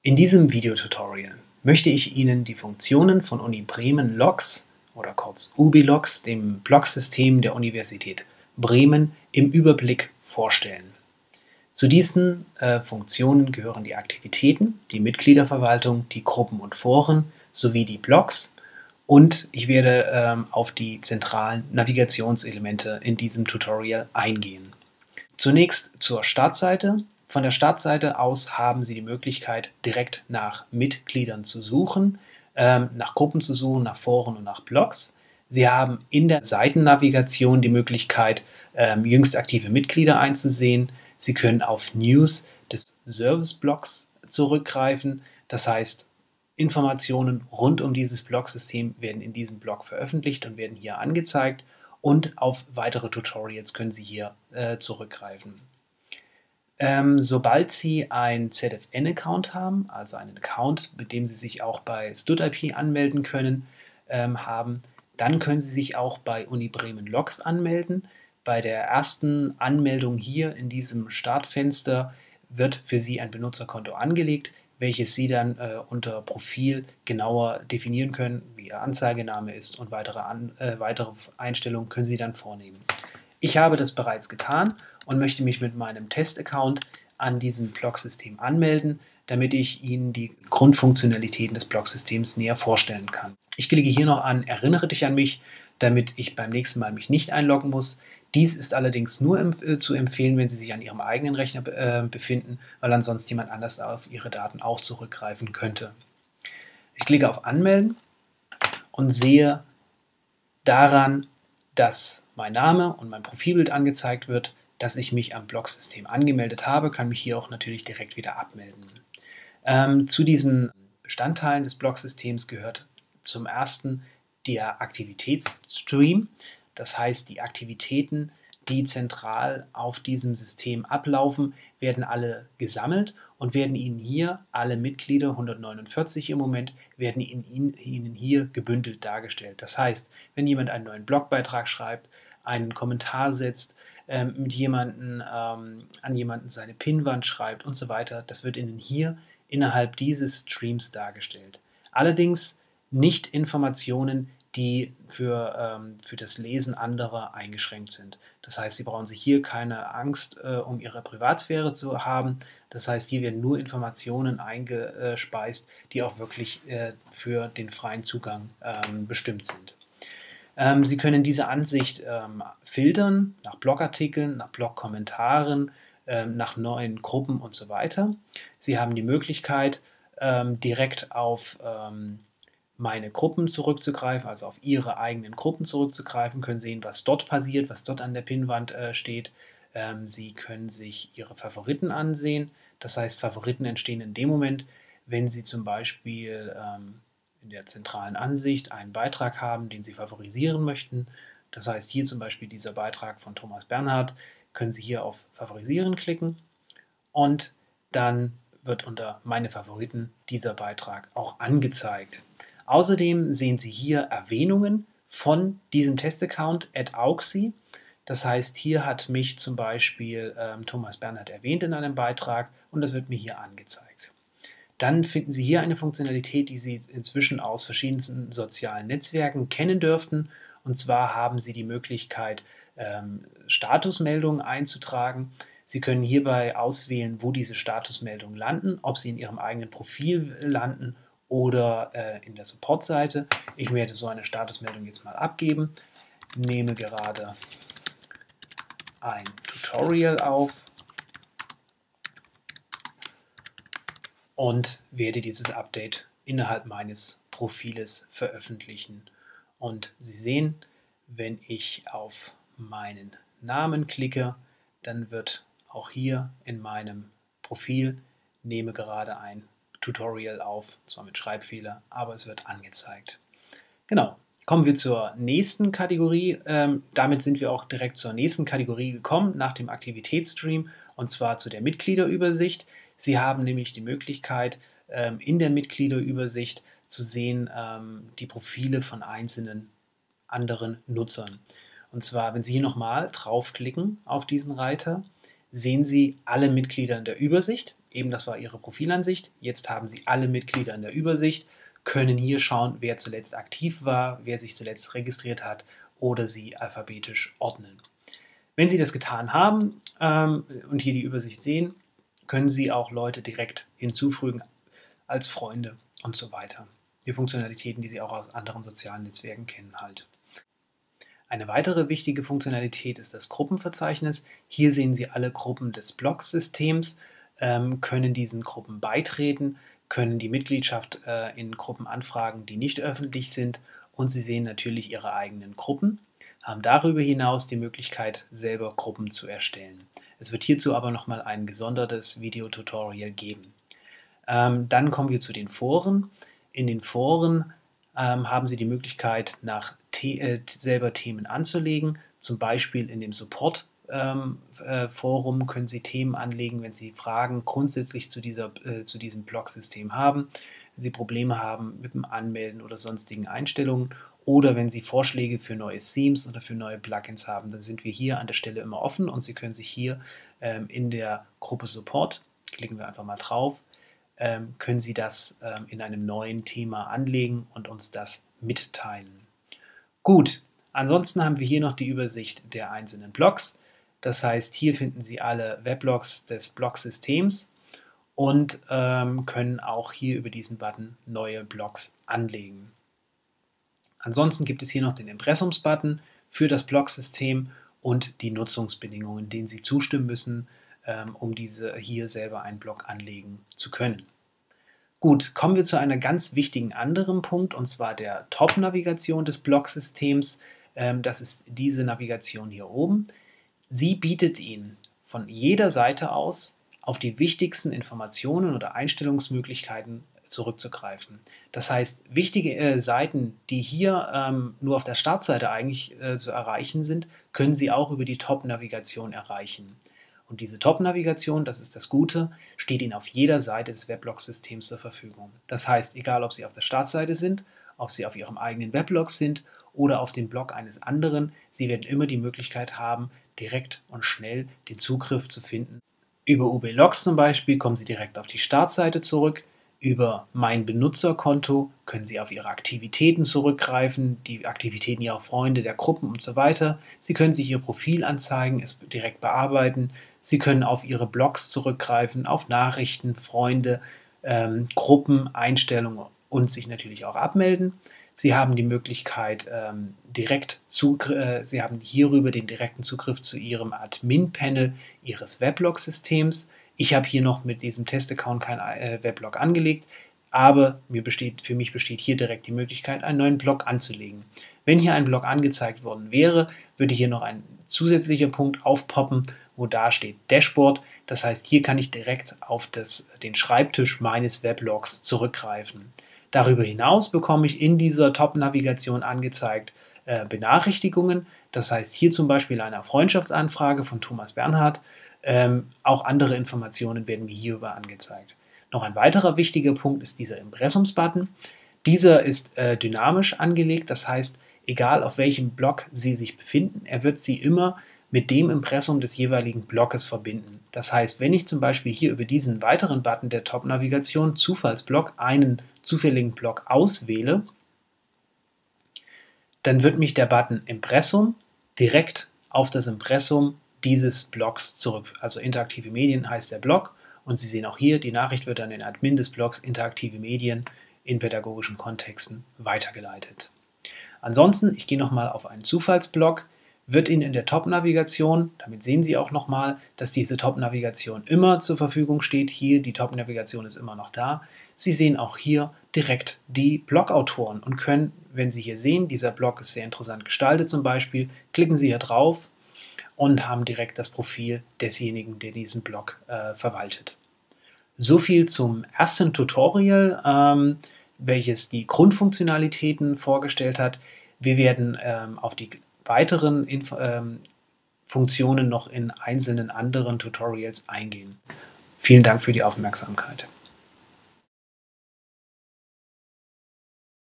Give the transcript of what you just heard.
In diesem Videotutorial möchte ich Ihnen die Funktionen von Uni Bremen Logs oder kurz UBI-Logs, dem Blogsystem der Universität Bremen, im Überblick vorstellen. Zu diesen Funktionen gehören die Aktivitäten, die Mitgliederverwaltung, die Gruppen und Foren sowie die Blogs, und ich werde auf die zentralen Navigationselemente in diesem Tutorial eingehen. Zunächst zur Startseite. Von der Startseite aus haben Sie die Möglichkeit, direkt nach Mitgliedern zu suchen, nach Gruppen zu suchen, nach Foren und nach Blogs. Sie haben in der Seitennavigation die Möglichkeit, jüngst aktive Mitglieder einzusehen. Sie können auf News des Service-Blogs zurückgreifen. Das heißt, Informationen rund um dieses Blogsystem werden in diesem Blog veröffentlicht und werden hier angezeigt. Und auf weitere Tutorials können Sie hier zurückgreifen. Sobald Sie einen ZFN-Account haben, also einen Account, mit dem Sie sich auch bei StudIP anmelden können, dann können Sie sich auch bei Uni Bremen Logs anmelden. Bei der ersten Anmeldung hier in diesem Startfenster wird für Sie ein Benutzerkonto angelegt, welches Sie dann unter Profil genauer definieren können, wie Ihr Anzeigename ist, und weitere Einstellungen können Sie dann vornehmen. Ich habe das bereits getan und möchte mich mit meinem Test-Account an diesem Blogsystem anmelden, damit ich Ihnen die Grundfunktionalitäten des Blogsystems näher vorstellen kann. Ich klicke hier noch an Erinnere dich an mich, damit ich beim nächsten Mal mich nicht einloggen muss. Dies ist allerdings nur zu empfehlen, wenn Sie sich an Ihrem eigenen Rechner befinden, weil ansonsten jemand anders auf Ihre Daten auch zurückgreifen könnte. Ich klicke auf Anmelden und sehe daran, dass mein Name und mein Profilbild angezeigt wird, dass ich mich am Blogsystem angemeldet habe, kann mich hier auch natürlich direkt wieder abmelden. Zu diesen Bestandteilen des Blogsystems gehört zum ersten der Aktivitätsstream. Das heißt, die Aktivitäten, die zentral auf diesem System ablaufen, werden alle gesammelt und werden Ihnen hier, alle Mitglieder, 149 im Moment, werden Ihnen hier gebündelt dargestellt. Das heißt, wenn jemand einen neuen Blogbeitrag schreibt, einen Kommentar setzt, an jemanden seine Pinnwand schreibt und so weiter, das wird Ihnen hier innerhalb dieses Streams dargestellt. Allerdings nicht Informationen, die für das Lesen anderer eingeschränkt sind. Das heißt, Sie brauchen sich hier keine Angst um Ihre Privatsphäre zu haben. Das heißt, hier werden nur Informationen eingespeist, die auch wirklich für den freien Zugang bestimmt sind. Sie können diese Ansicht filtern nach Blogartikeln, nach Blogkommentaren, nach neuen Gruppen und so weiter. Sie haben die Möglichkeit, direkt auf meine Gruppen zurückzugreifen, also auf Ihre eigenen Gruppen zurückzugreifen, können sehen, was dort passiert, was dort an der Pinnwand steht. Sie können sich Ihre Favoriten ansehen. Das heißt, Favoriten entstehen in dem Moment, wenn Sie zum Beispiel in der zentralen Ansicht einen Beitrag haben, den Sie favorisieren möchten. Das heißt, hier zum Beispiel dieser Beitrag von Thomas Bernhard, können Sie hier auf Favorisieren klicken und dann wird unter Meine Favoriten dieser Beitrag auch angezeigt. Außerdem sehen Sie hier Erwähnungen von diesem Testaccount @auxi. Das heißt, hier hat mich zum Beispiel Thomas Bernhard erwähnt in einem Beitrag und das wird mir hier angezeigt. Dann finden Sie hier eine Funktionalität, die Sie inzwischen aus verschiedensten sozialen Netzwerken kennen dürften. Und zwar haben Sie die Möglichkeit, Statusmeldungen einzutragen. Sie können hierbei auswählen, wo diese Statusmeldungen landen, ob sie in Ihrem eigenen Profil landen oder in der Supportseite. Ich werde so eine Statusmeldung jetzt mal abgeben, nehme gerade ein Tutorial auf und werde dieses Update innerhalb meines Profiles veröffentlichen. Und Sie sehen, wenn ich auf meinen Namen klicke, dann wird auch hier in meinem Profil, nehme gerade ein Tutorial auf, zwar mit Schreibfehler, aber es wird angezeigt. Genau. Kommen wir zur nächsten Kategorie. Damit sind wir auch direkt zur nächsten Kategorie gekommen, nach dem Aktivitätsstream, und zwar zu der Mitgliederübersicht. Sie haben nämlich die Möglichkeit, in der Mitgliederübersicht zu sehen, die Profile von einzelnen anderen Nutzern. Und zwar, wenn Sie hier nochmal draufklicken auf diesen Reiter, sehen Sie alle Mitglieder in der Übersicht. Eben das war Ihre Profilansicht. Jetzt haben Sie alle Mitglieder in der Übersicht, können hier schauen, wer zuletzt aktiv war, wer sich zuletzt registriert hat oder sie alphabetisch ordnen. Wenn Sie das getan haben und hier die Übersicht sehen, können Sie auch Leute direkt hinzufügen als Freunde und so weiter. Die Funktionalitäten, die Sie auch aus anderen sozialen Netzwerken kennen halt. Eine weitere wichtige Funktionalität ist das Gruppenverzeichnis. Hier sehen Sie alle Gruppen des Blog-Systems, können diesen Gruppen beitreten, können die Mitgliedschaft in Gruppen anfragen, die nicht öffentlich sind, und Sie sehen natürlich Ihre eigenen Gruppen, haben darüber hinaus die Möglichkeit, selber Gruppen zu erstellen. Es wird hierzu aber nochmal ein gesondertes Videotutorial geben. Dann kommen wir zu den Foren. In den Foren haben Sie die Möglichkeit, selber Themen anzulegen. Zum Beispiel in dem Support-Forum können Sie Themen anlegen, wenn Sie Fragen grundsätzlich zu diesem Blog-System haben, wenn Sie Probleme haben mit dem Anmelden oder sonstigen Einstellungen, oder wenn Sie Vorschläge für neue Themes oder für neue Plugins haben, dann sind wir hier an der Stelle immer offen und Sie können sich hier in der Gruppe Support, klicken wir einfach mal drauf, können Sie das in einem neuen Thema anlegen und uns das mitteilen. Gut, ansonsten haben wir hier noch die Übersicht der einzelnen Blogs. Das heißt, hier finden Sie alle Weblogs des Blog-Systems und können auch hier über diesen Button neue Blogs anlegen. Ansonsten gibt es hier noch den Impressums-Button für das Blog-System und die Nutzungsbedingungen, denen Sie zustimmen müssen, um hier selber einen Blog anlegen zu können. Gut, kommen wir zu einem ganz wichtigen anderen Punkt, und zwar der Top-Navigation des Blog-Systems. Das ist diese Navigation hier oben. Sie bietet Ihnen von jeder Seite aus auf die wichtigsten Informationen oder Einstellungsmöglichkeiten zurückzugreifen. Das heißt, wichtige Seiten, die hier nur auf der Startseite eigentlich zu erreichen sind, können Sie auch über die Top-Navigation erreichen. Und diese Top-Navigation, das ist das Gute, steht Ihnen auf jeder Seite des Weblog-Systems zur Verfügung. Das heißt, egal ob Sie auf der Startseite sind, ob Sie auf Ihrem eigenen Weblog sind oder auf dem Blog eines anderen, Sie werden immer die Möglichkeit haben, direkt und schnell den Zugriff zu finden. Über UB Logs zum Beispiel kommen Sie direkt auf die Startseite zurück. Über Mein Benutzerkonto können Sie auf Ihre Aktivitäten zurückgreifen, die Aktivitäten Ihrer Freunde, der Gruppen und so weiter. Sie können sich Ihr Profil anzeigen, es direkt bearbeiten. Sie können auf Ihre Blogs zurückgreifen, auf Nachrichten, Freunde, Gruppen, Einstellungen und sich natürlich auch abmelden. Sie haben die Möglichkeit, Sie haben hierüber den direkten Zugriff zu Ihrem Admin-Panel Ihres Weblog-Systems. Ich habe hier noch mit diesem Test-Account kein Weblog angelegt, aber für mich besteht hier direkt die Möglichkeit, einen neuen Blog anzulegen. Wenn hier ein Blog angezeigt worden wäre, würde hier noch ein zusätzlicher Punkt aufpoppen, wo da steht Dashboard. Das heißt, hier kann ich direkt auf den Schreibtisch meines Weblogs zurückgreifen. Darüber hinaus bekomme ich in dieser Top-Navigation angezeigt Benachrichtigungen. Das heißt, hier zum Beispiel eine Freundschaftsanfrage von Thomas Bernhard. Auch andere Informationen werden mir hierüber angezeigt. Noch ein weiterer wichtiger Punkt ist dieser Impressums-Button. Dieser ist dynamisch angelegt, das heißt, egal auf welchem Blog Sie sich befinden, er wird Sie immer mit dem Impressum des jeweiligen Blogs verbinden. Das heißt, wenn ich zum Beispiel hier über diesen weiteren Button der Top-Navigation Zufallsblog einen zufälligen Blog auswähle, dann wird mich der Button Impressum direkt auf das Impressum dieses Blogs zurück. Also interaktive Medien heißt der Blog, und Sie sehen auch hier, die Nachricht wird an den Admin des Blogs interaktive Medien in pädagogischen Kontexten weitergeleitet. Ansonsten, ich gehe nochmal auf einen Zufallsblog, wird Ihnen in der Top-Navigation, damit sehen Sie auch nochmal, dass diese Top-Navigation immer zur Verfügung steht. Hier, die Top-Navigation ist immer noch da. Sie sehen auch hier direkt die Blogautoren und können, wenn Sie hier sehen, dieser Blog ist sehr interessant gestaltet zum Beispiel, klicken Sie hier drauf und haben direkt das Profil desjenigen, der diesen Blog verwaltet. So viel zum ersten Tutorial, welches die Grundfunktionalitäten vorgestellt hat. Wir werden auf die weiteren Funktionen noch in einzelnen anderen Tutorials eingehen. Vielen Dank für die Aufmerksamkeit.